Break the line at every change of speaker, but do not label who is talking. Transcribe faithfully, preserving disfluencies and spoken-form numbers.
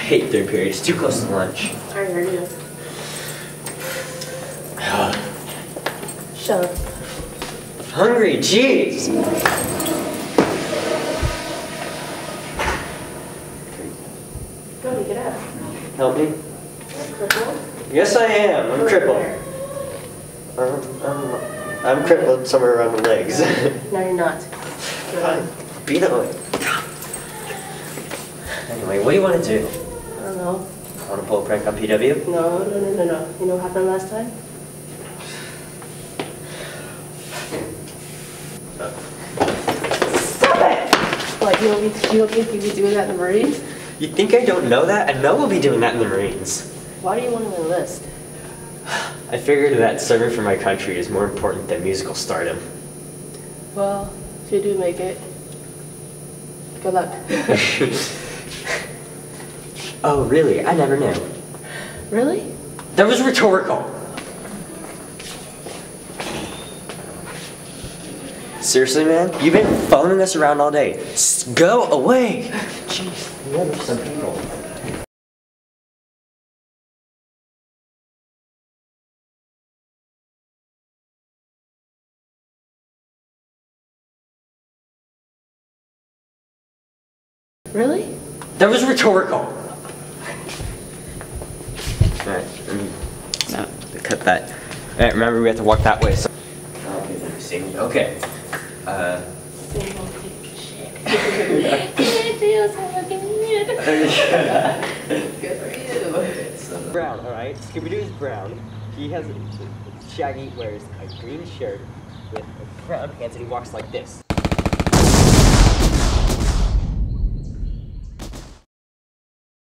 hate third period. It's too close to lunch.
I heard you. Shut up.
Hungry, jeez.
Go, get up.
Help me?
Crippled?
Yes, I am. I'm crippled. Um, I'm, I'm crippled somewhere around the legs.
No, you're not.
Fine. Be that way. Anyway, what do you want to do?
I don't know.
Want to pull a prank on P W?
No, no, no, no, no. You know what happened last time? Stop it! What, you don't, be, you don't think you'd be doing that in the Marines?
You think I don't know that? I know we'll be doing that in the Marines.
Why do you want to enlist?
I figured that serving for my country is more important than musical stardom.
Well, if you do make it, good luck.
Oh, really? I never knew.
Really?
That was rhetorical. Seriously, man? You've been phoning us around all day. S- go away! Jeez, you know there's some people.
Really?
That was rhetorical. Alright, no, cut that. Alright, remember we have to walk that way. So okay. Uh.
It feels like good for you.
Brown, alright? Scooby-Doo is brown. He has a, Shaggy wears a green shirt with brown pants and he walks like this.